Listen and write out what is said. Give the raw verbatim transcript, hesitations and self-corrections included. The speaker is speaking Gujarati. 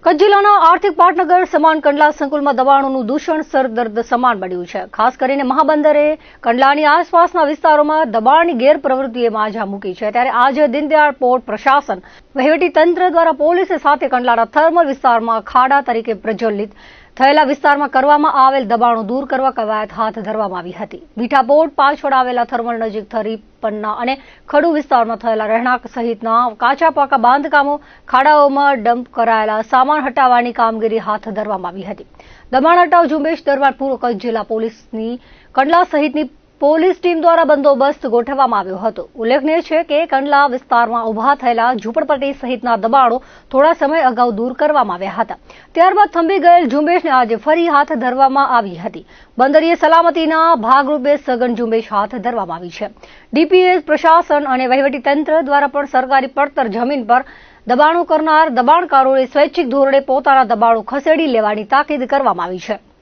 કચ્છ જિલ્લાના આર્થિક પાટનગર સમાન કંડલા સંકુલમાં દબાણોનું દૂષણ સરદર્દ સમાન બન્યું છે. ખાસ કરીને મહાબંદરે કંડલાની આસપાસના વિસ્તારોમાં દબાણની ગેરપ્રવૃત્તિએ માજા મૂકી છે. ત્યારે આજે દીનદયાળ પોર્ટ પ્રશાસન વહીવટી તંત્ર દ્વારા પોલીસ સાથે કંડલાના થર્મલ વિસ્તારમાં ખાડા તરીકે પ્રજ્વલિત થયેલા વિસ્તારમાં કરવામાં આવેલ દબાણો દૂર કરવા કવાયત હાથ ધરવામાં આવી હતી. મીઠા પોર્ટ પાછળ આવેલા થર્મલ નજીક થરી પન્ના અને ખડુ વિસ્તારમાં થયેલા રહેણાંક સહિતના કાચા પાકા બાંધકામો ખાડાઓમાં ડમ્પ કરાયેલા સામાન હટાવવાની કામગીરી હાથ ધરવામાં આવી હતી. દબાણ હટાવ ઝુંબેશ દરમિયાન પૂર્વ કચ્છ જિલ્લા પોલીસની કંડલા સહિતની પોલીસ ટીમ દ્વારા બંદોબસ્ત ગોઠવવામાં આવ્યો હતો. ઉલ્લેખનીય છે કે કંડલા વિસ્તારમાં ઉભા થયેલા ઝૂંપડપટ્ટી સહિતના દબાણો થોડા સમય અગાઉ દૂર કરવામાં આવ્યા હતા. ત્યારબાદ થંભી ગયેલ ઝુંબેશને આજે ફરી હાથ ધરવામાં આવી હતી. બંદરીય સલામતીના ભાગરૂપે સઘન ઝુંબેશ હાથ ધરવામાં આવી છે. ડીપીએસ પ્રશાસન અને વહીવટીતંત્ર દ્વારા પણ સરકારી પડતર જમીન પર દબાણો કરનાર દબાણકારોએ સ્વૈચ્છિક ધોરણે પોતાના દબાણો ખસેડી લેવાની તાકીદ કરવામાં આવી છે.